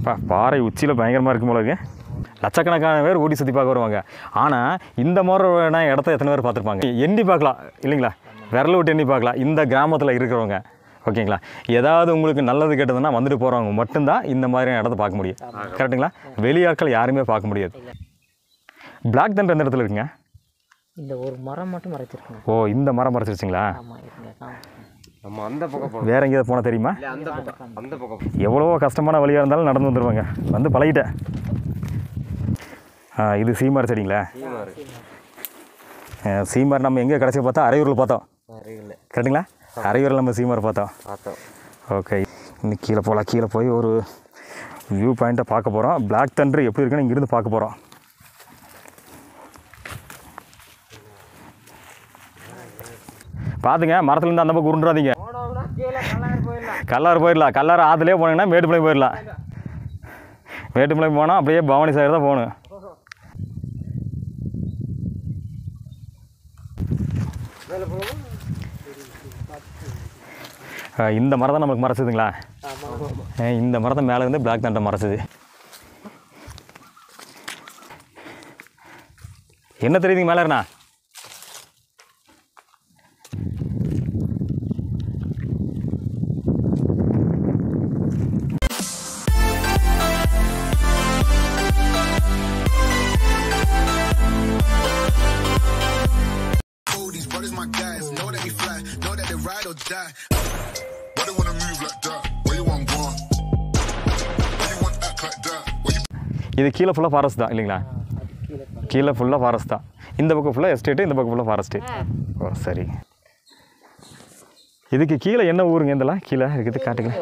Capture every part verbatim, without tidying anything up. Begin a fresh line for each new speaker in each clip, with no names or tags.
பா பாறை உச்சியில் பயங்கரமாக இருக்கும் போல இருக்கு. லட்சக்கணக்கான பேர் ஓடி சுற்றி பார்க்க வருவாங்க. ஆனால் இந்த மாதிரியான இடத்த எத்தனை பேர் பார்த்துருப்பாங்க? எண்ணி பார்க்கலாம் இல்லைங்களா? விரல விட்டு எண்ணி பார்க்கலாம் இந்த கிராமத்தில் இருக்கிறவங்க. ஓகேங்களா? ஏதாவது உங்களுக்கு நல்லது கெட்டதுன்னா வந்துட்டு போகிறவங்க மட்டும்தான் இந்த மாதிரியான இடத்த பார்க்க முடியும். கரெக்டுங்களா? வெளியாட்கள் யாருமே பார்க்க முடியாது. பிளாக் தண்டர் எந்த இடத்துல இருக்குங்க?
இந்த ஒரு மரம் மட்டும் மறைச்சிருக்கோம்.
ஓ, இந்த மரம் மறைச்சிருச்சிங்களா?
நம்ம அந்த பக்கம்
வேற எங்கேயாவது போனால் தெரியுமா?
அந்த பக்கம் அந்த பக்கம்
எவ்வளவோ கஷ்டமான வழியாக இருந்தாலும் நடந்து வந்துடுவாங்க. வந்து பழகிட்டேன். ஆ, இது சீமார் செடிங்களா? சீமார் நம்ம எங்கே கடைசி பார்த்தா அரையூரில் பார்த்தோம். கரெக்டுங்களா? அரையூரில் நம்ம சீமார் பார்த்தோம். ஓகே, இன்னைக்கு கீழே போகலாம். கீழே போய் ஒரு வியூ பாயிண்ட்டை பார்க்க போகிறோம். பிளாக் தண்டர் எப்படி இருக்குன்னு இங்கேருந்து பார்க்க போகிறோம். பார்த்துங்க, மரத்துலேருந்து அந்த பக்கம் உருண்டுறாதீங்க. கல்லாறு போயிடலாம். கல்லாறு ஆற்றுலேயே போனீங்கன்னா மேட்டுப்பாளையம் போயிடலாம். மேட்டுப்பாளையம் போனால் அப்படியே பவானி சாகர் தான் போகணும். இந்த மரம் தான் நமக்கு மறைச்சதுங்களா? இந்த மரத்தை மேலே இருந்து பிளாக் தண்டர் மறைச்சது. என்ன தெரியுதுங்க மேலே இருந்தா? இது கீழே ஃபுல்லாக ஃபாரஸ்ட் தான் இல்லைங்களா? கீழே ஃபுல்லாக ஃபாரஸ்ட் தான். இந்த பக்கம் ஃபுல்லாக எஸ்டேட்டு, இந்த பக்கம் ஃபுல்லாக ஃபாரஸ்ட்டு. ஓ சரி. இதுக்கு கீழே என்ன ஊருங்க? இதெல்லாம் கீழே இருக்குது காட்டுங்க.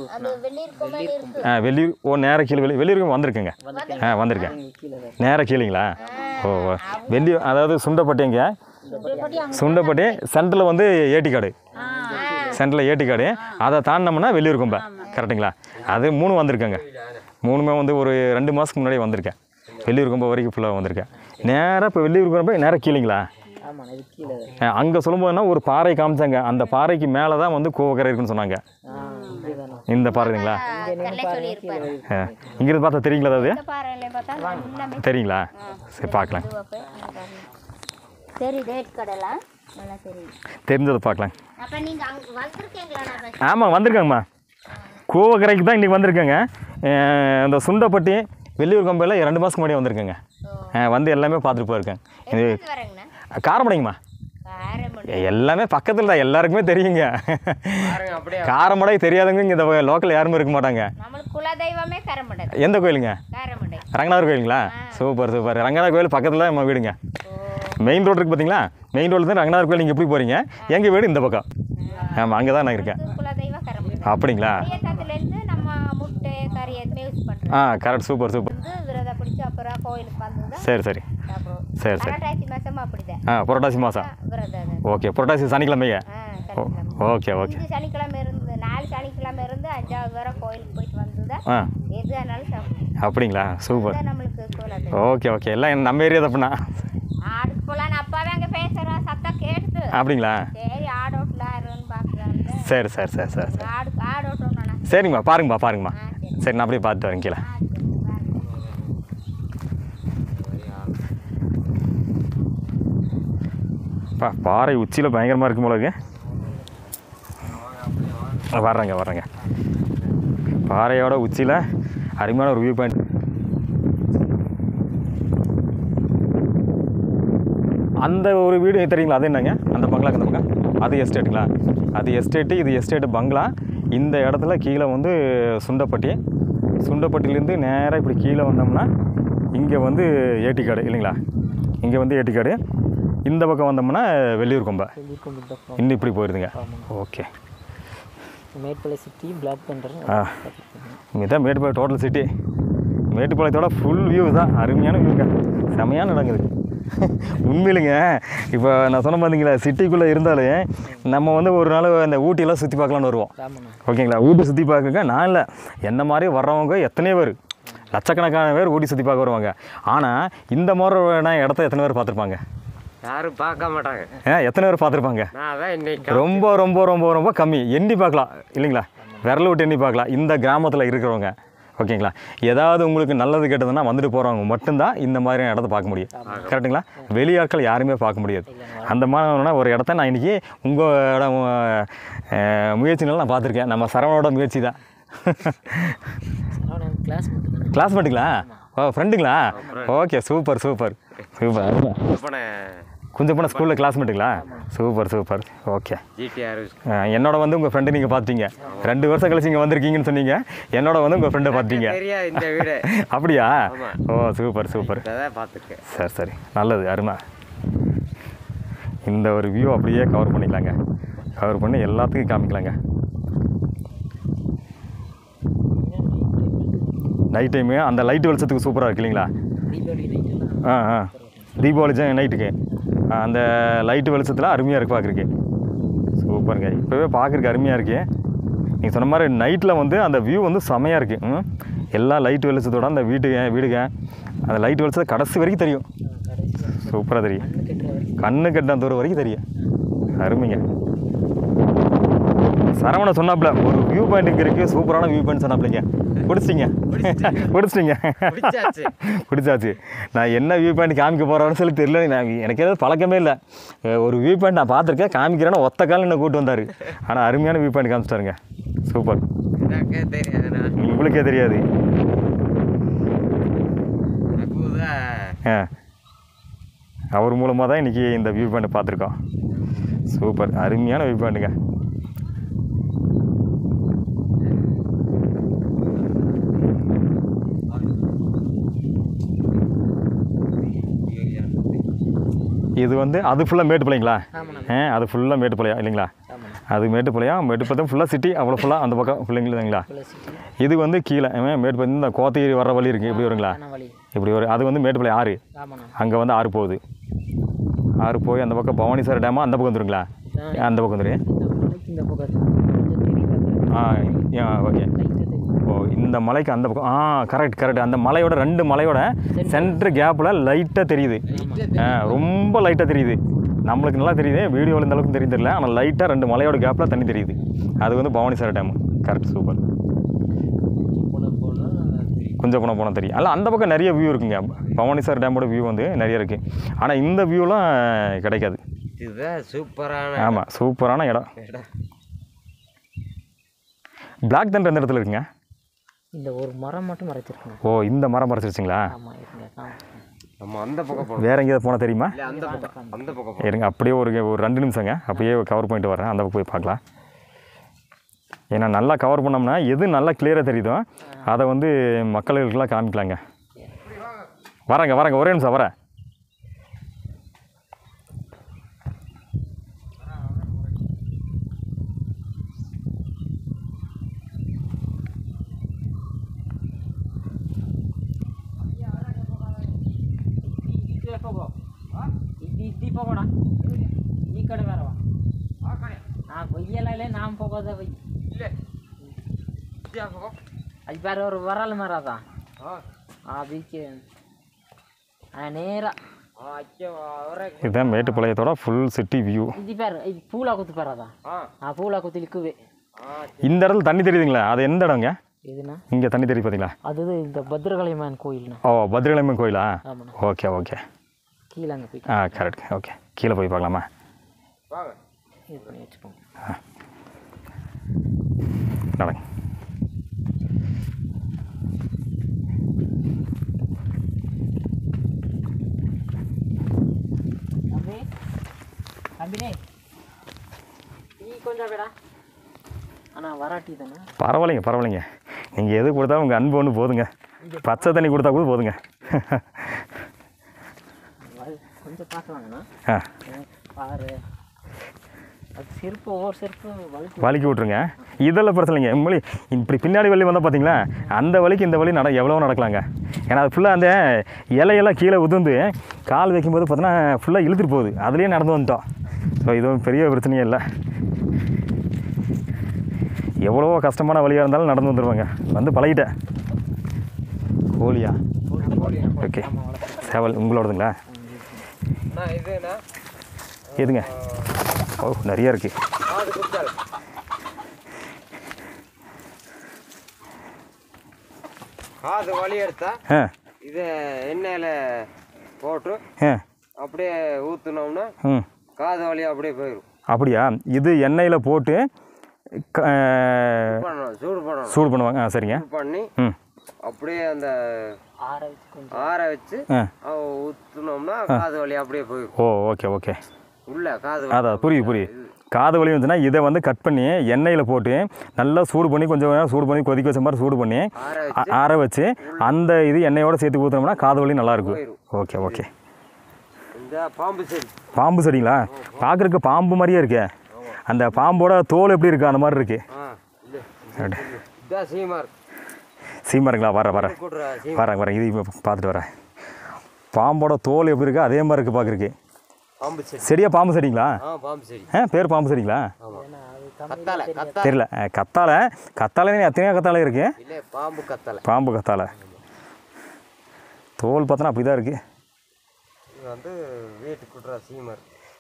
ஆ வெளியூர். ஓ நேராக கீழே வெளி வெளியூருக்கு வந்திருக்குங்க. ஆ வந்திருக்கேன். நேராக கீழேங்களா? ஓ வெளியூர், அதாவது சுண்டப்பட்டிங்க. சுண்டப்பட்டி சென்டரில் வந்து ஏட்டிக்காடு. சென்டரில் ஏட்டிக்காடு. அதை தாண்டினோம்னா வெளியூர் கொம்பை. கரெக்டுங்களா? அது மூணு வந்திருக்கேங்க. மூணுமே வந்து ஒரு ரெண்டு மாதத்துக்கு முன்னாடியே வந்திருக்கேன். வெளியூர் கொம்பை வரைக்கும் ஃபுல்லாக வந்திருக்கேன். நேராக இப்போ வெளியூர் கொம்பை நேராக கீழேங்களா? அங்கே சொல்லும்போதுன்னா ஒரு பாறை காமிச்சாங்க. அந்த பாறைக்கு மேலே தான் வந்து கோவக்கரை இருக்குன்னு சொன்னாங்க. இந்த பாறைங்களா? இங்கிருந்து பார்த்தா தெரியுங்களா? அதாவது தெரியுங்களா? சரி பார்க்கலாம். தெரிஞ்சதை பார்க்கலாம். ஆமாம் வந்திருக்காங்கம்மா. கோவக்கரைக்கு தான் இன்றைக்கி வந்திருக்கேங்க. இந்த சுண்டப்பட்டி வெளியூர் கொம்பையில் ரெண்டு மாதத்துக்கு முன்னாடியே வந்திருக்கேங்க. வந்து எல்லாமே பார்த்துட்டு போயிருக்கேன். இது காரமடைங்கம்மா. எல்லாமே பக்கத்தில் தான், எல்லாருக்குமே தெரியுங்க. காரமடை தெரியாதவங்க இங்கே இந்த லோக்கல் யாருமே இருக்க மாட்டாங்க. எந்த கோயிலுங்க? ரங்கநாதர் கோயிலுங்களா? Super super. ரங்கநாதர் கோயில் பக்கத்தில் தான் நம்ம வீடுங்க. மெயின் ரோடு இருக்குது பார்த்தீங்களா? மெயின் ரோடு தான் ரங்கநாதர் கோயில். நீங்கள் எப்படி போகிறீங்க? எங்கள் வீடு இந்த பக்கம். ஆமாம், அங்கே தான் நான் இருக்கேன். அப்படிங்களா? ஆ கரெக்ட். Super super. சரி சரி சரி சரி. ஆ புரட்டாசி மாதம். ஓகே, புரட்டாசி சனிக்கிழமைங்க. Okay okay.
சனிக்கிழமை இருந்து நாலு சனிக்கிழமை இருந்து அஞ்சாவது வரை கோயிலுக்கு போயிட்டு வந்து
ஆ அப்படிங்களா? சூப்பர். Okay okay. எல்லாம் நம்ம ஏரியா தப்புண்ணா.
ஆடுக்கு போகலான்னு அப்பாவே அங்கே பேசுகிறேன், சத்தம் கேட்டு.
அப்படிங்களா?
சரி ஆடு ஓட்டலாருன்னு பார்க்குறாங்க.
சரி சரி சரி சரி
ஆடு ஆடு ஓட்டணும்ண்ணா.
சரிங்கம்மா, பாருங்கம்மா பாருங்கம்மா. சரி, நான் அப்படியே பார்த்துட்டு வரேன் கீழே. பா பாறை உச்சியில் பயங்கரமாக இருக்கும் போல இருக்கு. வர்றேங்க வர்றேங்க. பாறையோட உச்சியில் அருமையான ஒரு வியூ பாயிண்ட். அந்த ஒரு வீடு தெரியுங்களா? அது என்னங்க? அந்த பங்களாக்கு அந்த பக்கம் அது எஸ்டேட்டுங்களா? அது எஸ்டேட்டு, இது எஸ்டேட்டு பங்களா. இந்த இடத்துல கீழே வந்து சுண்டப்பட்டி. சுண்டப்பட்டிலேருந்து நேராக இப்படி கீழே வந்தோம்னா இங்கே வந்து ஏட்டிக்காடு இல்லைங்களா? இங்கே வந்து ஏட்டிக்காடு. இந்த பக்கம் வந்தோம்னா வெளியூர் கொம்பை. இன்னும் இப்படி போயிருதுங்க. Okay.
Mettupalayam city, Black Thunder.
ஆ இங்கே தான் மேட்டுப்பாளையம் டோட்டல் சிட்டி. மேட்டுப்பாளையத்தோட ஃபுல் வியூ தான். அருமையான வியூங்க. செமையான நடங்குது உண்மையிலுங்க. இப்போ நான் சொன்ன பார்த்தீங்களா, சிட்டிக்குள்ளே இருந்தாலும் நம்ம வந்து ஒரு நாள் அந்த ஊட்டியெல்லாம் சுற்றி பார்க்கலான்னு வருவோம். ஓகேங்களா? ஊட்டி சுற்றி பார்க்குங்க. நான் இல்லை, என்ன மாதிரி வர்றவங்க எத்தனையோ பேர், லட்சக்கணக்கான பேர் ஊட்டி சுற்றி பார்க்க வருவாங்க. ஆனால் இந்த மாதிரியான இடத்த எத்தனை பேர் பார்த்துருப்பாங்க?
யாரும் பார்க்க மாட்டாங்க.
ஏன் எத்தனை பேர் பார்த்துருப்பாங்க? ரொம்ப ரொம்ப ரொம்ப ரொம்ப கம்மி. எண்ணி பார்க்கலாம் இல்லைங்களா? விரல விட்டு எண்ணி பார்க்கலாம் இந்த கிராமத்தில் இருக்கிறவங்க. ஓகேங்களா? ஏதாவது உங்களுக்கு நல்லது கெட்டதுன்னா வந்துட்டு போகிறவங்க மட்டும்தான் இந்த மாதிரியான இடத்த பார்க்க முடியும். கரெக்டுங்களா? வெளியாட்கள் யாருமே பார்க்க முடியாது. அந்த மாதிரி ஒரு இடத்த நான் இன்றைக்கி உங்களோட முயற்சினால நான் பார்த்துருக்கேன். நம்ம சரவணோட முயற்சி தான். கிளாஸ்மேட்டுங்களா? ஓ ஃப்ரெண்டுங்களா? Okay, super super super. கொஞ்சம் போனால் ஸ்கூலில் கிளாஸ்மேட்டுங்களா? Super super. ஓகே. என்னோட வந்து உங்கள் ஃப்ரெண்டு நீங்கள் பார்த்தீங்க. ரெண்டு வருஷம் கழிச்சு இங்கே வந்திருக்கீங்கன்னு சொன்னீங்க. என்னோட வந்து உங்கள் ஃப்ரெண்டை பார்த்தீங்க. அப்படியா? ஓ சூப்பர் சூப்பர். சரி சரி, நல்லது, அருமை. இந்த ஒரு வியூ அப்படியே கவர் பண்ணிக்கலாங்க. கவர் பண்ணி எல்லாத்துக்கும் காமிக்கலாங்க. நைட் டைமு அந்த லைட்டு வெளிச்சத்துக்கு சூப்பராக இருக்கு இல்லைங்களா? ஆ ஆ தீபாவளி நைட்டுக்கு அந்த லைட்டு வெளிச்சத்தில் அருமையாக இருக்குது பார்க்குறக்கு. சூப்பருங்க. இப்போவே பார்க்குறக்கு அருமையாக இருக்குது. நீங்கள் சொன்ன மாதிரி நைட்டில் வந்து அந்த வியூ வந்து செமையாக இருக்குது. எல்லா லைட்டு வெளிச்சத்தோட அந்த வீட்டுங்க வீடுங்க அந்த லைட்டு வெளிச்சத்தை கடைசி வரைக்கும் தெரியும். சூப்பராக தெரியும். கண்ணு கெட்ட தூரம் வரைக்கும் தெரியும். அருமைங்க. சரவண சொன்னாப்புல ஒரு வியூ பாயிண்ட் இங்கே இருக்குது, சூப்பரான வியூ பாயிண்ட் சொன்னாப்புலைங்க. பிடிச்சிட்டிங்க பிடிச்சிட்டிங்க பிடிச்சாச்சு. நான் என்ன வியூ பாயிண்ட் காமிக்க போகிறேன்னு சொல்லி தெரியல. நான் எனக்கு ஏதாவது பழக்கமே இல்லை. ஒரு வியூ பாயிண்ட் நான் பார்த்துருக்கேன், காமிக்கிறேன்னா ஒத்த காலம் என்ன கூப்பிட்டு வந்தார். ஆனால் அருமையான வியூ பாயிண்ட் காமிச்சிட்டாருங்க. சூப்பர். உங்களுக்கே தெரியாது. ஆ அவர் மூலமாக தான் இன்றைக்கி இந்த வியூ பாயிண்ட் பார்த்துருக்கோம். சூப்பர், அருமையான வியூ பாயிண்ட்டுங்க. இது வந்து அது ஃபுல்லாக மேட்டுப்பாளையங்களா? ஆ அது ஃபுல்லாக மேட்டுப்பாளையம் இல்லைங்களா? அது மேட்டுப்பாளையம். மேட்டுப்பாளையம் ஃபுல்லாக சிட்டி, அவ்வளோ ஃபுல்லாக அந்த பக்கம் பிள்ளைங்களா? இது வந்து கீழே மேட்டுப்பாளையம் இந்த கோத்தகிரி வர வழி இருக்குது. இப்படி வருங்களா? இப்படி வரும். அது வந்து மேட்டுப்பாளையம் ஆறு. அங்கே வந்து ஆறு போகுது. ஆறு போய் அந்த பக்கம் பவானிசார் டேமா அந்த பக்கம் வந்துருங்களா? அந்த பக்கம் வந்துரு. ஆ ஓகே. ஓ இந்த மலைக்கு அந்த பக்கம். ஆ கரெக்ட் கரெக்ட். அந்த மலையோட ரெண்டு மலையோட சென்ட்ரு கேப்பில் லைட்டாக தெரியுது. ஆ ரொம்ப லைட்டாக தெரியுது. நம்மளுக்கு நல்லா தெரியுது, வீடியோவில் இந்த அளவுக்கு தெரியும் தெரியல. ஆனால் லைட்டாக ரெண்டு மலையோட கேப்பில் தண்ணி தெரியுது. அது வந்து பவானிசார் டேமு. Correct, super. கொஞ்சம் போனால் போனால் தெரியும். அல்ல அந்த பக்கம் நிறைய வியூ இருக்குங்க. பவானிசார் டேமோட வியூ வந்து நிறைய இருக்குது. ஆனால் இந்த வியூலாம் கிடைக்காது.
இதுதான் சூப்பரான.
ஆமாம், சூப்பரான இடம். பிளாக் தண்டர் எந்த இடத்துல இருக்குங்க?
இந்த ஒரு மரம் மட்டும் மறைச்சிருக்கோம்.
ஓ இந்த மரம் மறைச்சிருச்சிங்களா?
நம்ம அந்த பக்கம்
வேற எங்கேயாவது போனால் தெரியுமா?
அந்த பக்கம் அந்த பக்கம்
இருங்க, அப்படியே ஒரு ஒரு ரெண்டு நிமிஷங்க அப்படியே கவர் பண்ணிட்டு வரேன். அந்த பக்கம் போய் பார்க்கலாம். ஏன்னா நல்லா கவர் பண்ணோம்னா எது நல்லா கிளியராக தெரியுதோ அதை வந்து மக்களுக்கெல்லாம் காமிக்கலாங்க. வரேங்க வரேங்க ஒரே நிமிஷம் வரேன்.
ಹೋಗೋಣ ಈ ಕಡೆ ಬರವ ಆ ಬೈಯಲ್ಲ ಇಲ್ಲೇ ನಾಮ್ ಹೋಗೋದ ಬೈ ಇಲ್ಲೇ ಅಲ್ಲಿ ಬೇರೆ ಅವ್ರು ಬರಲ್ಲ ಮರ ಅದ ಅದಕ್ಕೆ நேரா
இதுதான் மேட்டுப்பாளையத்தோட ஃபுல் சிட்டி வியூ.
இது பேர் இது பூலா குத்து பேர் அதான். ஆ பூலா குத்து இழுக்குவே.
இந்த இடத்துல தண்ணி தெரியுதுங்களா? அது எந்த இடங்க?
எதுனா
இங்கே தண்ணி தெரியுது பார்த்தீங்களா?
அது இந்த பத்ரகாளியம்மன் கோயில்னா.
ஓ பத்ரகாளியம்மன் கோயிலா? Okay okay.
கீழே அங்கே போய்.
ஆ கரெக்ட். ஓகே, கீழே போய் பார்க்கலாமா?
இது பண்ணி வச்சுக்கோங்க.
நடங்க.
தம்பி தம்பினே டீ கொஞ்சம் வேடா. ஆனால் வராட்டி தானே?
பரவாயில்லைங்க பரவாயில்லைங்க. நீங்கள் எது கொடுத்தா உங்கள் அன்பு ஒன்று போதுங்க. பச்சை தண்ணி கொடுத்தா கூட போதுங்க.
கொஞ்சம் பார்க்கலாங்கண்ணா.
ஆ
பாரு அது செருப்பு ஒவ்வொரு செருப்பு வலிக்கு
வலிக்கி விட்ருங்க. இதெல்லாம் பிரச்சனை இல்லைங்க. மொழி இப்படி பின்னாடி வலி வந்தால் பார்த்தீங்களா அந்த வலிக்கு இந்த வலி நட எவ்வளோ நடக்கலாங்க. ஏன்னா அது ஃபுல்லாக அந்த இலையெல்லாம் கீழே உதிர்ந்து கால் வைக்கும்போது பார்த்தீங்கன்னா ஃபுல்லாக இழுத்துட்டு போகுது. அதுலேயே நடந்து வந்துட்டோம். ஸோ இது பெரிய பிரச்சனையே இல்லை. எவ்வளவோ கஷ்டமான வழியாக இருந்தாலும் நடந்து வந்துடுவாங்க. வந்து பழகிட்டேன். கோழியா? ஓகே. சேவல் உங்களோடதுங்களா? எதுங்க? ஓ நிறையா இருக்குது.
காது வலி எடுத்தா
ஆ
இதை எண்ணெயில் போட்டு
ஆ
அப்படியே ஊற்றுனோம்னா
ம்
காது வலி அப்படியே போயிடும்.
அப்படியா? இது எண்ணெயில் போட்டு க-
பண்ணணும், சூடு பண்ணணும்.
சூடு பண்ணுவாங்க. ஆ சரிங்க.
சூடு பண்ணி
ம்
அப்படியே அந்த
ஆற வச்சு கொஞ்சம்
ஆற வச்சு
ஆ
ஊற்றுனோம்னா காது வலி அப்படியே போயிடும்.
ஓ ஓகே ஓகே.
உள்ள காது
அதான் புரியுது புரியுது. காது வலி வந்துச்சுன்னா இதை வந்து கட் பண்ணி எண்ணெயில் போட்டு நல்லா சூடு பண்ணி கொஞ்சம் நேரம் சூடு பண்ணி கொதிக்க வச்ச மாதிரி சூடு பண்ணி
ஆற
ஆ- ஆற வச்சு அந்த இது எண்ணெயோடு சேர்த்து ஊற்றினோம்னா காது வலி நல்லாயிருக்கும். Okay okay.
இந்த பாம்பு செடி
பாம்பு செடிங்களா? பார்க்குறக்கு பாம்பு மாதிரியே இருக்கே. அந்த பாம்போட தோல் எப்படி இருக்குது அந்த மாதிரி இருக்குது.
ஆ இது இதான் சீமார்
சீமருங்களா? வர வர
கூட்டுறா சீ
வரேன் வரேன். இது இப்போ பார்த்துட்டு வரேன். பாம்போட தோல் எப்படி இருக்குது அதே மாதிரி இருக்குது பார்க்குறக்கு.
பாம்பு செடி.
செடியா பாம்பு செடிங்களா?
ஆ பாம்பு செடி.
ஆ பேர் பாம்பு செடிங்களா?
ஆமாம். கத்தாழை கத்தாழை
தெரியல. அஹ், கத்தாழை கத்தாழை எத்தனையோ கத்தாழை இருக்குது.
இல்லை பாம்பு கத்தாழை.
பாம்பு கத்தாழை தோல் பார்த்தோன்னா அப்படி தான் இருக்குது.
இது வந்து வீட்டுக்கு கூட்டுறா சீமர்.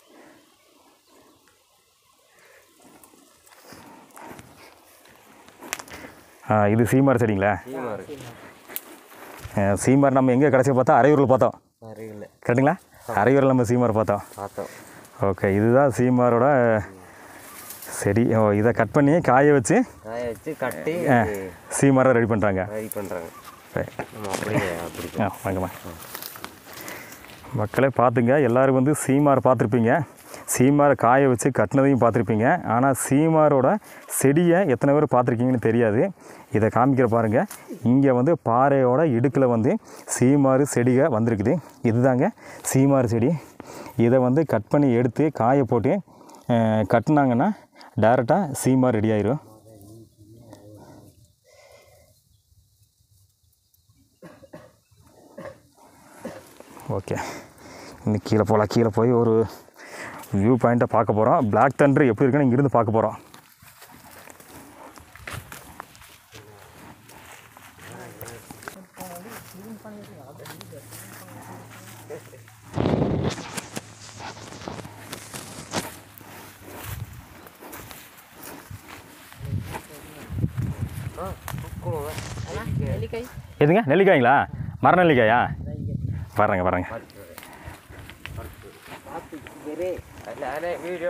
ஆ இது சீமார் செடிங்களா?
சீமார்
அஹ், சீமார் நம்ம எங்கே கடைசி பார்த்தோம்? அரையூரில் பார்த்தோம்.
அறிவில்லை
கரெக்டுங்களா? அரையூரில் நம்ம சீமார் பார்த்தோம்.
பார்த்தோம்.
ஓகே. இதுதான் சீமாரோட செடி. ஓ இதை கட் பண்ணி காய வச்சு
காய வச்சு கட்டி
சீமாரை ரெடி பண்ணுறாங்க.
ரெடி பண்ணுறாங்க.
சரி.
நம்ம அப்படியே அப்படி
ஆ வாங்கம்மா. மக்களே பார்த்துங்க, எல்லோரும் வந்து சீமார் பார்த்துருப்பீங்க, சீமாரை காய வச்சு கட்டினதையும் பார்த்துருப்பீங்க. ஆனால் சீமாரோட செடியை எத்தனை பேர் பார்த்துருக்கீங்கன்னு தெரியாது. இதை காமிக்கிற பாருங்கள். இங்கே வந்து பாறையோட இடுக்கில் வந்து சீமாறு செடிகள் வந்திருக்குது. இதுதாங்க சீமாறு செடி. இதை வந்து கட் பண்ணி எடுத்து காய போட்டு அஹ், கட்டினாங்கன்னா டேரெக்டாக சீமார் ரெடி ஆயிரும். ஓகே. இன்னும் கீழே போகலாம். கீழே போய் ஒரு வியூ பாயிண்ட்டை பார்க்க போகிறோம். பிளாக் தண்டர் எப்படி இருக்குன்னு இங்கிருந்து பார்க்க போகிறோம்.
நெல்லிக்காய்
எதுங்க? நெல்லிக்காய்ங்களா? மர நெல்லிக்காயா? வரேங்க வரேங்க.
வீடியோ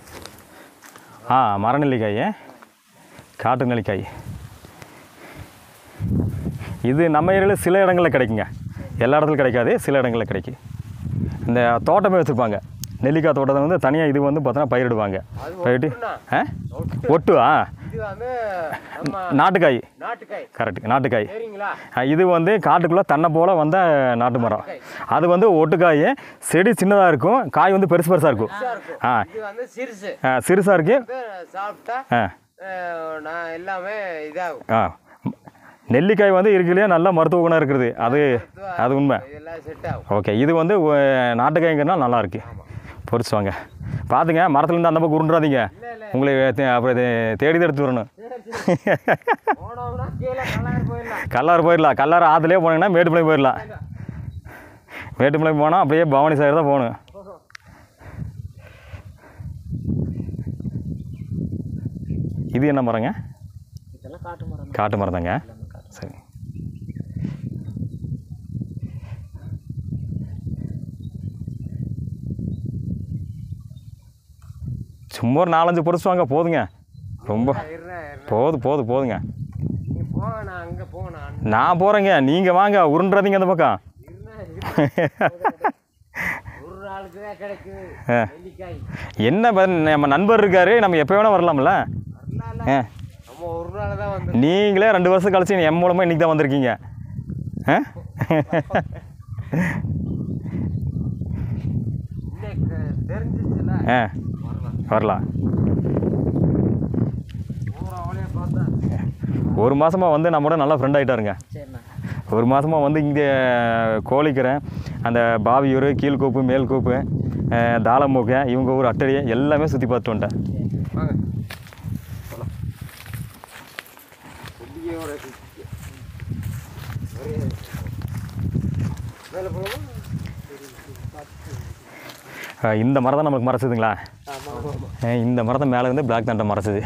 ஆ மர நெல்லிக்காய், காட்டு நெல்லிக்காய். இது நம்ம ஏரியாவில் சில இடங்களில் கிடைக்குங்க, எல்லா இடத்துலையும் கிடைக்காது, சில இடங்களில் கிடைக்கும். இந்த தோட்டமே வச்சுருப்பாங்க நெல்லிக்காய் தோட்டத்தை வந்து தனியாக. இது வந்து பார்த்தோன்னா பயிரிடுவாங்க. பயிரிட்டு ஆ ஒட்டு. ஆ
இது வந்து நம்ம
நாட்டுக்காய்.
நாட்டுக்காய்.
கரெக்டு, நாட்டுக்காய்.
சரிங்களா?
ஆ, இது வந்து காட்டுக்குள்ளே தன்னை போல் வந்த நாட்டு மரம். அது வந்து ஒட்டுக்காய். செடி சின்னதாக இருக்கும், காய் வந்து பெருசு பெருசாக இருக்கும். ஆ
இது வந்து சிறுசு.
ஆ சிறுசாக இருக்கு.
இது சாப்பிட்டா
ஆ
அஹ், நான் எல்லாமே இதாகும்.
ஆ நெல்லிக்காய் வந்து இருக்குல்லையே நல்ல மருத்துவ குணம் இருக்குது. அது அது உண்மை.
இதெல்லாம் செட் ஆகும்.
ஓகே. இது வந்து ஒ- நாட்டுக்காய்ங்கிறனா நல்லாயிருக்கு. பொறிச்சு வாங்க. பார்த்துங்க, மரத்துலேருந்து அந்த பக்கம் உருண்டுறாதீங்க. உங்களை தே- அப்புறம் இது தேடி எடுத்து வரணும்.
போனோம்னா கீழே கல்லாறு போயிடலாம்.
கல்லாறு போயிடலாம். கல்லாறு ஆற்றுலேயே போனீங்கன்னா மேட்டுப்பாளையம் போயிடலாம். மேட்டுப்பாளையம் போனால் அப்படியே பவானி சாகர் தான் போகணும். இது என்ன மரங்க?
இதெல்லாம் காட்டு மரம்
காட்டு மரம் தாங்க. சரி. சும்மா ஒரு நாலஞ்சு பொறிச்சு வாங்க போதுங்க. ரொம்ப
இருறேன், இருறேன்.
போது போது போதுங்க.
நீ போங்க, நான் அங்கே போனேன்.
நான் போகிறேங்க, நீங்கள் வாங்க, உருண்டுறாதீங்க அந்த பக்கம்.
ஒரு நாளுக்கு தான் கிடைக்குது
ஆ.
நெல்லிக்காய்.
என்ன ப- நம்ம நண்பர் இருக்காரு, நம்ம எப்போ வேணால் வரலாம்ல.
வரலாம்ல.
ஆ
நம்ம ஒரு நாள் தான் வந்து
நீங்களே ரெண்டு வருஷம் கழிச்சு என் மூலமாக இன்றைக்கி தான் வந்திருக்கீங்க. ஆ
இன்னைக்கு தெரிஞ்சிச்சுல
ஆ வரலாம்.
ஊர் அவளையே பார்த்தா
ஒரு மாதமாக வந்து நம்மளோட நல்லா ஃப்ரெண்ட் ஆகிட்டாருங்க.
சரிண்ணா.
ஒரு மாதமாக வந்து இங்கே கோழிக்கரை, அந்த பாவியூர், கீழ்கோப்பு, மேல்கோப்பு, அஹ், தாளமூக்க, இவங்க ஊர் அட்டடி எல்லாமே சுற்றி பார்த்துட்டு வந்துட்டேன்.
வாங்க போலாம். கொல்லியோட சுத்தி. ஒரே மேலே போகணும்.
அஹ், இந்த மரம் தான் நமக்கு மறைச்சதுங்களா?
ஆமாம் ஆமாம்.
அஹ், இந்த மரத்தை மேலே இருந்து பிளாக் தண்டை மறைச்சது.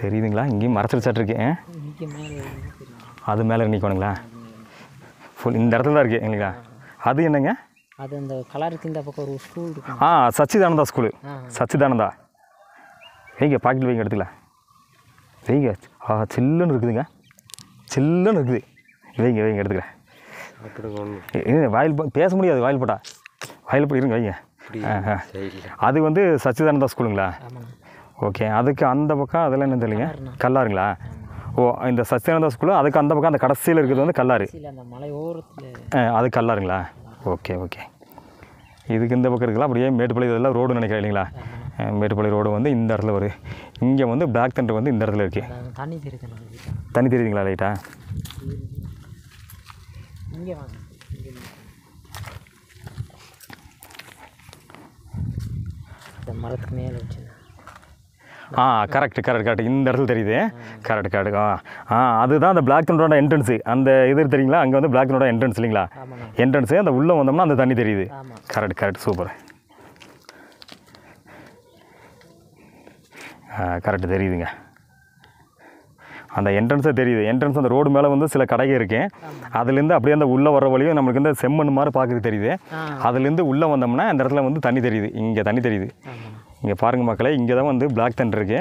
தெரியுதுங்களா? இங்கேயும் மரத்தில் சட்டிருக்கு.
இங்கே மேலே தெரியும்.
அது மேலே நிற்கணுங்களா? ஃபுல் இந்த இடத்துல தான் இருக்குது எங்களுக்கா? அது என்னங்க?
அது அந்த கலருக்கு இந்த பக்கம் ஒரு ஸ்கூல் இருக்கும்.
ஆ சச்சிதானந்தா ஸ்கூலு. சச்சிதானந்தா வைங்க, பாக்கெட் வைங்க, எடுத்துக்கல வைங்க. ஆ சில்லுன்னு இருக்குதுங்க, சில்லுன்னு இருக்குது. வைங்க வைங்க, எடுத்துக்கிறேன். வாயில் பேச முடியாது, வாயில் போட்டா வாயில் போய் இருங்க, வைங்க. ஆ அது வந்து சச்சிதானந்தா ஸ்கூலுங்களா? ஓகே. அதுக்கு அந்த பக்கம் அதெல்லாம் என்ன தெரியலைங்க, கல்லாருங்களா? ஓ, இந்த சச்சிதானந்தா ஸ்கூலு அதுக்கு அந்த பக்கம் அந்த கடைசியில் இருக்கிறது வந்து கல்லாறு.
அந்த மலை ஓரத்தில்
அது கல்லாருங்களா? Okay okay. இதுக்கு இந்த பக்கம் இருக்கலாம். அப்படியே மேட்டுப்பாளையம் இதெல்லாம் ரோடு நினைக்கிறேன் இல்லைங்களா? மேட்டுப்பாளையம் ரோடு வந்து இந்த இடத்துல வரும். இங்கே வந்து பிளாக் தண்டர் வந்து இந்த இடத்துல இருக்குது.
தண்ணி தெரியுது.
தண்ணி தெரியுதுங்களா லைட்டா?
இங்கே வாங்க. இந்த மரத்துக்கு மேலே வச்சு.
ஆ கரெக்ட் கரெக்ட் கரெக்ட் இந்த இடத்துல தெரியுது. Correct correct. ஆ ஆ அதுதான் அந்த பிளாக் தண்டரோட என்ட்ரன்ஸு. அந்த இது தெரியுங்களா? அங்கே வந்து பிளாக் தண்டரோட என்ட்ரன்ஸ் இல்லைங்களா? என்ட்ரன்ஸு அந்த உள்ளே வந்தோம்னா அந்த தண்ணி தெரியுது. Correct correct super. கரெக்ட் தெரியுதுங்க. அந்த என்ட்ரன்ஸே தெரியுது. என்ட்ரன்ஸ் அந்த ரோடு மேலே வந்து சில கடைகள் இருக்குது. அதுலேருந்து அப்படியே அந்த உள்ளே வர வழியும் நம்மளுக்கு வந்து செம்மண் மாதிரி பார்க்குறது தெரியுது. அதுலேருந்து உள்ளே வந்தோம்னா அந்த இடத்துல வந்து தண்ணி தெரியுது. இங்கே தண்ணி தெரியுது. இங்கே பாருங்கள் மக்களே, இங்கே தான் வந்து பிளாக் தண்டர் இருக்குது.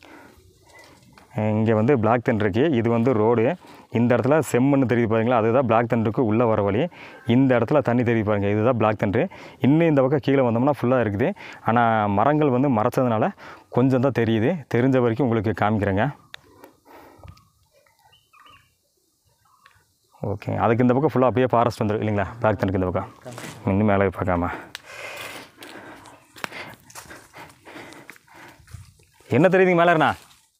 இங்கே வந்து பிளாக் தண்டர் இருக்குது. இது வந்து ரோடு. இந்த இடத்துல செம்மண் தெரியுது பாருங்களா? அதுதான் பிளாக் தண்டருக்கு உள்ளே வர வழி. இந்த இடத்துல தண்ணி தெரியுது பாருங்கள், இதுதான் பிளாக் தண்டரு. இன்னும் இந்த பக்கம் கீழே வந்தோம்னா ஃபுல்லாக இருக்குது. ஆனால் மரங்கள் வந்து மறைச்சதுனால கொஞ்சம் தான் தெரியுது. தெரிஞ்ச வரைக்கும் உங்களுக்கு காமிக்கிறேங்க. ஓகே. அதுக்கு இந்த பக்கம் ஃபுல்லாக அப்படியே ஃபாரஸ்ட் வந்துடும் இல்லைங்களா? பிளாக் தண்டருக்கு இந்த பக்கம் இன்னும் மேலே பார்க்காம. என்ன தெரியுதுங்க மேலேண்ணா?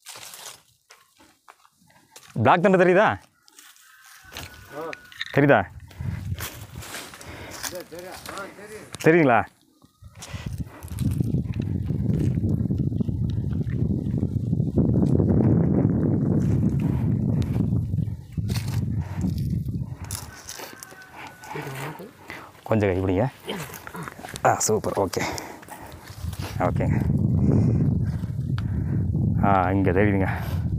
பிளாக் தண்டர் தெரியுதா? தெரியுதா? தெரியுங்களா? கொஞ்சம் கை பிடிங்க. ஆ சூப்பர். ஓகே ஓகேங்க. ஆ இங்கே தெரியுதுங்க.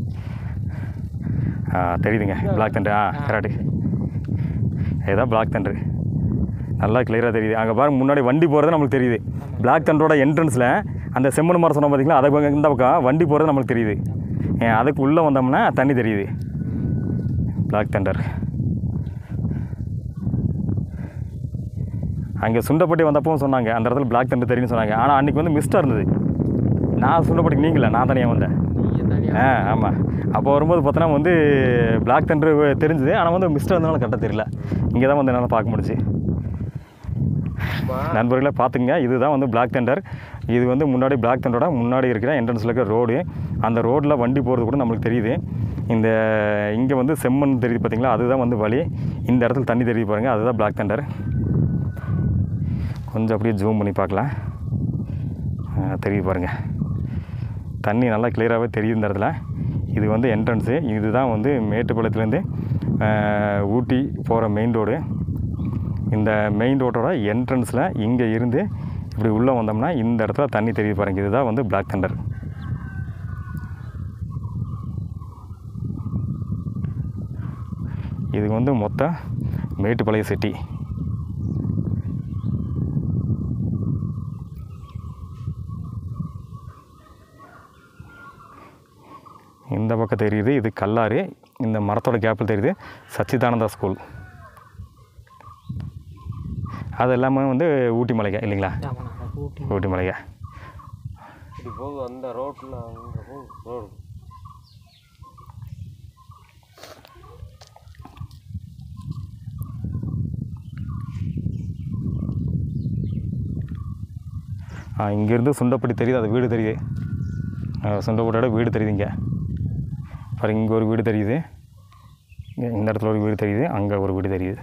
ஆ தெரியுதுங்க பிளாக் தண்டர். ஆ கரெக்டு. இதுதான் பிளாக் தண்டர். நல்லா கிளியராக தெரியுது. அங்கே பாருங்க, முன்னாடி வண்டி போகிறது நம்மளுக்கு தெரியுது. பிளாக் தண்டரோட என்ட்ரன்ஸில் அந்த செம்மண் மரம் சொன்னால் பார்த்தீங்களா? அதை இந்த பக்கம் வண்டி போகிறது நம்மளுக்கு தெரியுது. அதுக்கு உள்ளே வந்தோம்னா தண்ணி தெரியுது. Black Thunder. அங்கே சுண்டப்பட்டி வந்தப்பவும் சொன்னாங்க அந்த இடத்துல பிளாக் தண்டர் தெரியும்னு சொன்னாங்க. ஆனால் அன்றைக்கி வந்து மிஸ்டாக இருந்தது. நான் சுண்டப்பட்டிக்கு நீங்கள நான் தனியாக வந்தேன். ஆ ஆமாம். அப்போ வரும்போது பார்த்தோன்னா வந்து பிளாக் தண்டர் தெரிஞ்சுது. ஆனால் வந்து மிஸ்டாக இருந்தனால கரெக்டாக தெரியல. இங்கே தான் வந்து என்னால் பார்க்க முடிச்சு. நண்பர்களே பார்த்துங்க, இதுதான் வந்து பிளாக் தண்டர். இது வந்து முன்னாடி பிளாக் தண்டரோட முன்னாடி இருக்கிற என்ட்ரன்ஸில் இருக்கிற ரோடு. அந்த ரோட்டில் வண்டி போகிறது கூட நம்மளுக்கு தெரியுது. இந்த இங்கே வந்து செம்மண் தெரியுது பார்த்தீங்களா? அதுதான் வந்து வழி. இந்த இடத்துல தண்ணி தெரியுது பாருங்கள், அதுதான் பிளாக் தண்டர். கொஞ்சம் அப்படியே ஜூம் பண்ணி பார்க்கலாம். தெரியுது பாருங்கள், தண்ணி நல்லா கிளியராகவே தெரியுது இந்த இடத்துல. இது வந்து என்ட்ரன்ஸு. இதுதான் வந்து மேட்டுப்பாளையத்துலேருந்து ஊட்டி போகிற மெயின் ரோடு. இந்த மெயின் ரோட்டோட என்ட்ரன்ஸில் இங்கே இருந்து இப்படி உள்ளே வந்தோம்னா இந்த இடத்துல தண்ணி தெரியுது பாருங்கள். இதுதான் வந்து பிளாக் தண்டர். இது வந்து மொத்தம் மேட்டுப்பாளையம் சிட்டி. இந்த பக்கம் தெரியுது இது கல்லாறு. இந்த மரத்தோட கேப்பில் தெரியுது சச்சிதானந்தா ஸ்கூல். அது எல்லாமே வந்து ஊட்டி மலைங்க இல்லைங்களா? ஊட்டி மலைங்க.
இப்படி போகும் அந்த ரோட்டில் அங்கே போகும் ரோடு.
ஆ இங்கேருந்து சுண்டப்பட்டி தெரியுது, அது வீடு தெரியுது. சுண்டப்பட்டியோட வீடு தெரியுது. இங்கே பாருங்க, இங்கே ஒரு வீடு தெரியுது, இந்த இடத்துல ஒரு வீடு தெரியுது, அங்கே ஒரு வீடு தெரியுது.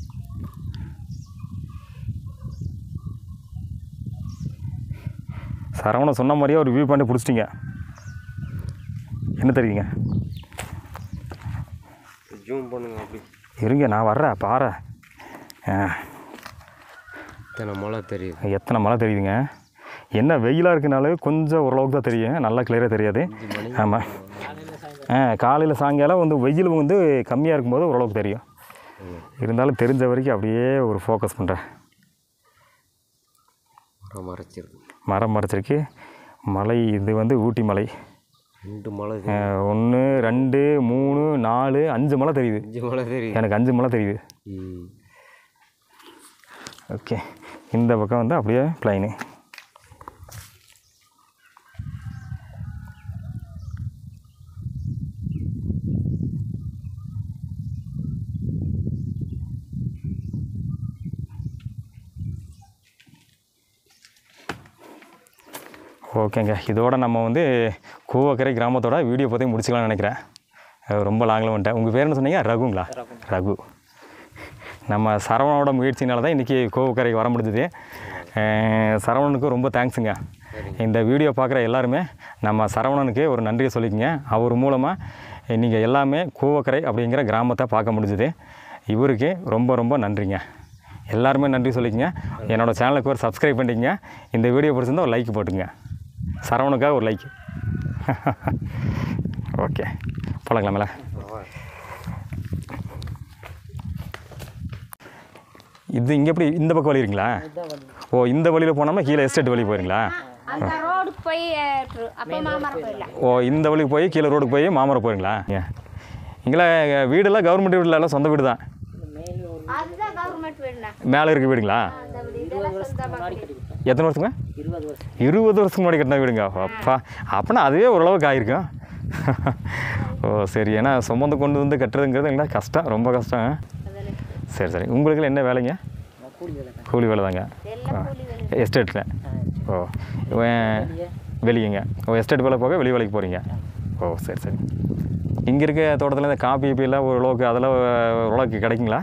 சரவணன் சொன்ன மாதிரியே ஒரு வியூ பண்ணி பிடிச்சிட்டிங்க. என்ன தெரியுங்க?
ஜூம் பண்ணுங்க அப்படி.
இருங்க நான் வர்றேன், பாரு.
எத்தனை மழை தெரியுது,
எத்தனை மழை தெரியுதுங்க. என்ன வெயிலாக இருக்கனால கொஞ்சம் ஓரளவுக்கு தான் தெரியும், நல்லா கிளியராக தெரியாது. ஆமாம், ஆ காலையில் சாயங்காலம் வந்து வெயில் வந்து கம்மியாக இருக்கும்போது ஓரளவுக்கு தெரியும். இருந்தாலும் தெரிஞ்ச வரைக்கும் அப்படியே ஒரு ஃபோக்கஸ் பண்ணுறேன்.
மரம் மறைச்சிருக்கு.
மரம் மறைச்சிருக்கு. மலை இது வந்து ஊட்டி மலை.
ரெண்டு மலை
ஒன்று ரெண்டு மூணு நாலு அஞ்சு மலை தெரியுது.
அஞ்சு மலை தெரியுது.
எனக்கு அஞ்சு மலை தெரியுது. ஓகே, இந்த பக்கம் வந்து அப்படியே பிளைனு. ஓகேங்க, இதோட நம்ம வந்து கூவக்கரை கிராமத்தோட வீடியோ பற்றி முடிச்சுக்கலாம்னு நினைக்கிறேன். ரொம்ப லாங்கில் வந்துட்டேன். உங்கள் பேர் என்ன சொன்னீங்க? ரகுங்களா? ரகு. நம்ம சரவணனோட முயற்சினால தான் இன்றைக்கி கூவக்கரைக்கு வர முடிஞ்சுது. சரவணனுக்கு ரொம்ப தேங்க்ஸுங்க. இந்த வீடியோ பார்க்குற எல்லாருமே நம்ம சரவணனுக்கு ஒரு நன்றியை சொல்லிக்கோங்க. அவர் மூலமாக நீங்கள் எல்லாமே கூவக்கரை அப்படிங்கிற கிராமத்தை பார்க்க முடிஞ்சுது. இவருக்கு ரொம்ப ரொம்ப நன்றிங்க. எல்லாருமே நன்றி சொல்லிக்கோங்க. என்னோடய சேனலுக்கு ஒரு சப்ஸ்கிரைப் பண்ணிக்கங்க. இந்த வீடியோ பிடிச்சிருந்தா ஒரு லைக் போட்டுங்க. சரவணுக்காக ஒரு லைக். ஓகே, போகலாங்களா? இது இங்கே எப்படி இந்த பக்கம் வழி இருக்குங்களா? ஓ, இந்த வழியில் போனோம்னா கீழே எஸ்டேட் வழி போயிருங்களா? ஓ, இந்த வழிக்கு போய் கீழே ரோடுக்கு போய் மாமரம் போயிருங்களா? இங்கெல்லாம் வீடெல்லாம் கவர்மெண்ட் வீட்டில் எல்லாம் சொந்த வீடு தான். மேலே இருக்க வீடுங்களா? எத்தனை வருஷங்க? இருபது வருஷத்துக்கு முன்னாடி கட்டின வீடுங்க. அப்பா, அப்போனா அதுவே ஓரளவுக்கு ஆகிருக்கும். ஓ சரி, ஏன்னா சுமந்து கொண்டு வந்து கட்டுறதுங்கிறது எல்லாம் கஷ்டம், ரொம்ப கஷ்டம். சரி சரி, உங்களுக்கு என்ன வேலைங்க? கூலி வேலை தாங்க. எஸ்டேட்டில். ஓ வெளியேங்க. ஓ எஸ்டேட் வேலை போக வெளி வேலைக்கு போகிறீங்க. ஓ சரி சரி. இங்கே இருக்க தோட்டத்தில் இந்த காப்பி பீலாம் ஓரளவுக்கு அதெல்லாம் ஓரளவுக்கு கிடைக்குங்களா?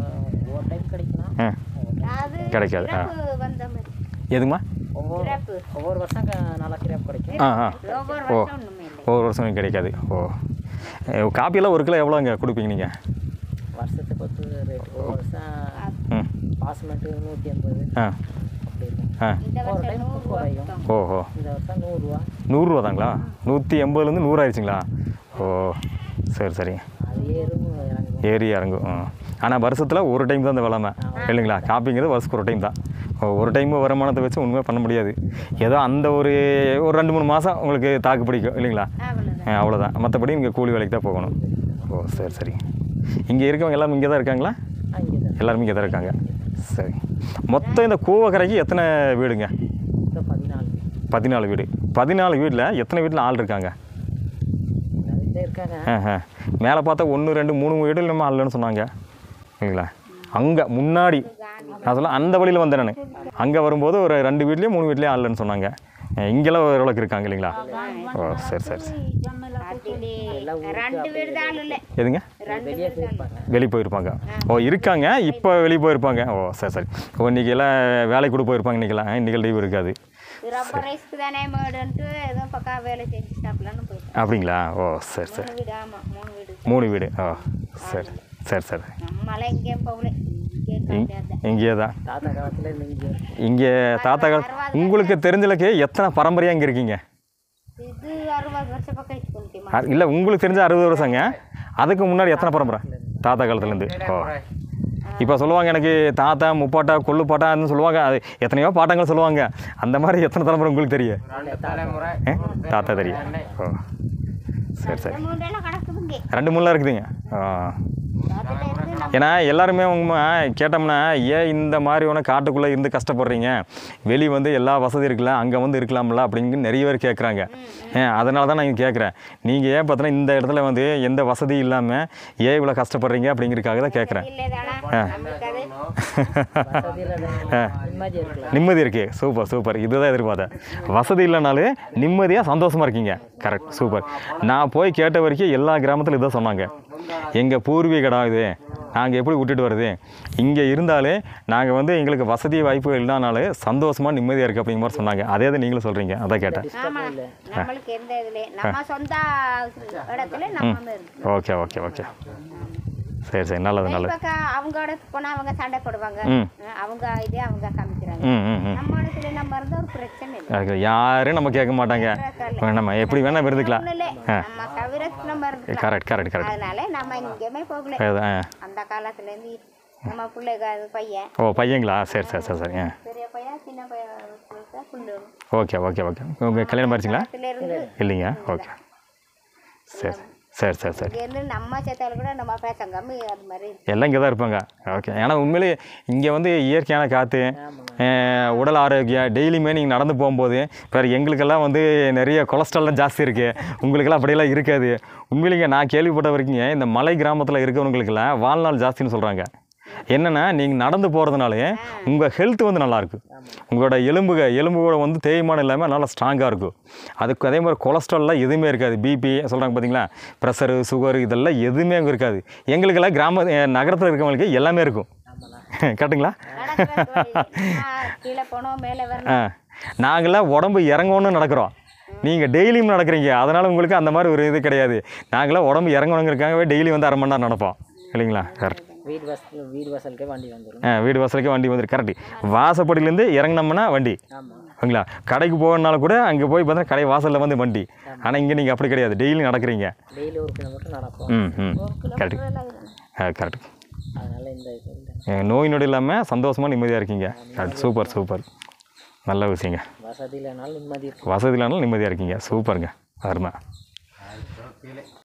ஆ கிடைக்காது. ஆ எதுங்கம்மா?
ஒவ்வொரு வருஷம் நல்லா கிராப் கிடைக்கும்.
ஆ ஆ ஓ ஒவ்வொரு வருஷம் கிடைக்காது. ஓ காப்பியெல்லாம் ஒரு கிலோ எவ்வளோங்க கொடுப்பீங்க நீங்கள்?
வருஷத்துக்கு பத்து ரேட். ஒரு வருஷம் பாஸ்மெண்ட்டு நூற்றி எண்பது. ஆ ஆ ஒரு டைம் குறையும்.
ஓஹோ,
இந்த வருஷம் நூறுரூவா.
நூறுரூவா தாங்களா? நூற்றி எண்பதுலேருந்து நூறு ஆயிடுச்சுங்களா? ஓ சரி சரி.
அது ஏறும் இறங்கும்.
ஏறி இறங்கும். ஆனால் வருஷத்தில் ஒரு டைம் தான் இந்த விளாமை இல்லைங்களா? காப்பிங்கிறது வருஷத்துக்கு ஒரு டைம் தான். ஒரு டைம் வருமானத்தை வச்சு ஒன்றுமே பண்ண முடியாது. ஏதோ அந்த ஒரு ஒரு ரெண்டு மூணு மாதம் உங்களுக்கு தாக்கு பிடிக்கும் இல்லைங்களா? அவ்வளோதான். மற்றபடி இங்கே கூலி வேலைக்கு தான் போகணும். ஓ சரி சரி. இங்கே இருக்கவங்க எல்லாரும் இங்கே தான் இருக்காங்களா? எல்லாருமே இங்கே தான் இருக்காங்க. சரி. மொத்தம் இந்த கூவக்கரைக்கு எத்தனை வீடுங்க?
பதினாலு.
பதினாலு வீடு. பதினாலு வீட்டில் எத்தனை வீட்டில் ஆள் இருக்காங்க? ஆ ஆ மேலே பார்த்தா ஒன்று ரெண்டு மூணு வீடு நம்ம ஆள்லன்னு சொன்னாங்க இல்லைங்களா? அங்கே முன்னாடி நான் சொல்ல அந்த வழியில் வந்தேன் நான். அங்கே வரும்போது ஒரு ரெண்டு வீட்லேயும் மூணு வீட்லேயும் ஆள்லன்னு சொன்னாங்க. இங்கெல்லாம் ஓரளவுக்கு இருக்காங்க இல்லைங்களா? ஓ சரி சரி சரி. எதுங்க? வெளியே போயிருப்பாங்க. ஓ இருக்காங்க, இப்போ வெளியே போயிருப்பாங்க. ஓ சரி சரி. ஓ இன்றைக்கி எல்லாம் வேலைக்கு கூட போயிருப்பாங்க. இன்றைக்கெல்லாம் இன்றைக்கி லீவ் இருக்காது அப்படிங்களா? ஓ சரி சரி. மூணு வீடு. ஓ சரி சரி சரி. இங்கே தான் இங்கே தாத்தா காலம். உங்களுக்கு தெரிஞ்சளவுக்கு எத்தனை பரம்பரையாக இங்கே இருக்கீங்க? இல்லை உங்களுக்கு தெரிஞ்ச அறுபது வருஷங்க. அதுக்கு முன்னாடி எத்தனை பரம்பரை தாத்தா காலத்துலேருந்து? ஓ இப்போ சொல்லுவாங்க எனக்கு தாத்தா முப்பாட்டா கொள்ளு பாட்டான்னு சொல்லுவாங்க. அது எத்தனையோ பாட்டங்கள் சொல்லுவாங்க. அந்த மாதிரி எத்தனை தலைமுறை உங்களுக்கு தெரியும்? தாத்தா தெரியும். ஓ சரி சரி. ரெண்டு மூணுலாம் இருக்குதுங்க. ஆ ஏன்னா எல்லாருமே அவங்க கேட்டோம்னா ஏன் இந்த மாதிரி ஒன்று காட்டுக்குள்ளே இருந்து கஷ்டப்படுறீங்க, வெளியே வந்து எல்லா வசதி இருக்குல்ல, அங்கே வந்து இருக்கலாம்ல அப்படின்னு நிறைய பேர் கேட்குறாங்க. ஏன் அதனால தான் நான் கேட்குறேன். நீங்கள் ஏன் பார்த்தோன்னா இந்த இடத்துல வந்து எந்த வசதி இல்லாமல் ஏன் இவ்வளோ கஷ்டப்படுறீங்க அப்படிங்கிறதுக்காக தான் கேட்குறேன். நிம்மதி இருக்கு. Super super. இதுதான் எதிர்பார்த்தேன். வசதி இல்லைனாலும் நிம்மதியாக சந்தோஷமாக இருக்கீங்க. Correct, super. நான் போய் கேட்ட வரைக்கும் எல்லா கிராமத்திலும் இதான் சொன்னாங்க. எங்கள் பூர்வீக இடம் இது, நாங்கள் எப்படி விட்டுட்டு வருது, இங்கே இருந்தாலே நாங்கள் வந்து எங்களுக்கு வசதி வாய்ப்புகள் இல்லைனாலும் சந்தோஷமாக நிம்மதியாக இருக்குது அப்படிங்கிற மாதிரி சொன்னாங்க. அதே தான் நீங்களும் சொல்கிறீங்க. அதான் கேட்டேன். Okay okay okay. சரி சரி, நல்லது நல்லது.
அவங்க இடத்துக்கு போனால் அவங்க சண்டை போடுவாங்க. அவங்க இதே அவங்க காமிக்கிறாங்க. நிற்கிறாங்க.
ம் ம் ம்
நம்ம இடத்துல நம்ம இருந்தால் ஒரு பிரச்சனை இல்லை.
அதுக்கு யாரும் நம்ம கேட்க மாட்டாங்க. நம்ம எப்படி வேணால் இருந்துக்கலாம்.
ஒண்ணும் இல்லை. நம்ம சௌகரியத்துக்கு நம்ம இருக்கலாம்.
Correct correct correct.
அதனால நம்ம எங்கேயுமே போகல.
ஆ
அந்த காலத்துலேருந்து நம்ம பிள்ளைங்க அது பையன்
ஓ பையங்களா? சரி சரி சரி சரி. ஆ
பெரிய பையன் சின்ன பையன் புள்ளு
ஓகே ஓகே ஓகே. உங்கள் கல்யாணம் ஆயிடுச்சிங்களா?
இருந்து
இல்லைங்க. ஓகே சரி சரி சரி சரி.
இங்கேருந்து நம்ம சேர்த்தாலும் கூட நம்ம பேசம் கம்மி அது மாதிரி இருக்கு.
எல்லாம் இங்கே தான் இருப்பாங்க. ஓகே. ஏன்னா உண்மையிலே இங்கே வந்து இயற்கையான காற்று, உடல் ஆரோக்கியம், டெய்லியுமே நீங்கள் நடந்து போகும்போது வேறு எங்களுக்கெல்லாம் வந்து நிறைய கொலஸ்ட்ரால்லாம் ஜாஸ்தி இருக்குது. உங்களுக்கெல்லாம் அப்படியெல்லாம் இருக்காது. உண்மையிலேங்க நான் கேள்விப்பட்ட வரைக்கும் இந்த மலை கிராமத்தில் இருக்கிறவங்களுக்கெல்லாம் வாழ்நாள் ஜாஸ்தின்னு சொல்கிறாங்க. என்னென்னா நீங்கள் நடந்து போகிறதுனாலே உங்கள் ஹெல்த் வந்து நல்லாயிருக்கும். உங்களோட எலும்புக எலும்புகளோட வந்து தேய்மானம் இல்லாமல் நல்லா ஸ்ட்ராங்காக இருக்கும். அதுக்கு அதே மாதிரி கொலஸ்ட்ரால்லாம் எதுவுமே இருக்காது. பிபி சொல்கிறாங்க பார்த்தீங்களா, ப்ரெஷரு, சுகர் இதெல்லாம் எதுவுமே அங்கே இருக்காது. எங்களுக்கெல்லாம் கிராம நகரத்தில் இருக்கிறவங்களுக்கு எல்லாமே இருக்கும். கரெக்டுங்களா?
கீழே போனோம் மேலே வரணும்.
ஆ நாங்களாம் உடம்பு இறங்கணும்னு நடக்கிறோம். நீங்கள் டெய்லியும் நடக்கிறீங்க. அதனால் உங்களுக்கு அந்த மாதிரி ஒரு இது கிடையாது. நாங்களாம் உடம்பு இறங்கணுங்கிறதுக்காகவே டெய்லி வந்து அரை மணி நேரம் நடப்போம் இல்லைங்களா? கரெக்ட்.
வீடு வாசல் வீடு வாசலுக்கே வண்டி வந்துடும்.
ஆ வீடு வாசலுக்கே வண்டி வந்துடும். கரெக்ட். வாசப்படியிலேருந்து இறங்கினோம்னா வண்டி.
ஆமாம்.
ஓகேங்களா? கடைக்கு போகணுனாலும் கூட அங்கே போய் பார்த்தா கடை வாசலில் வந்து வண்டி. ஆனால் இங்கே நீங்கள் அப்படி கிடையாது. டெய்லி நடக்கிறீங்க.
டெய்லி ஒரு கிலோமீட்டர் நடக்கும்.
ம் ம் கரெக்ட். ஆ கரெக்ட்.
அதனால் இந்த இது
நோய் நொடி இல்லாமல் சந்தோஷமாக நிம்மதியாக இருக்கீங்க. கரெக்ட். Super super. நல்ல விஷயங்க.
வசதி இல்லைனாலும் நிம்மதி இருக்கும்.
வசதி இல்லைனாலும் நிம்மதியாக இருக்கீங்க. சூப்பருங்க. அருமை.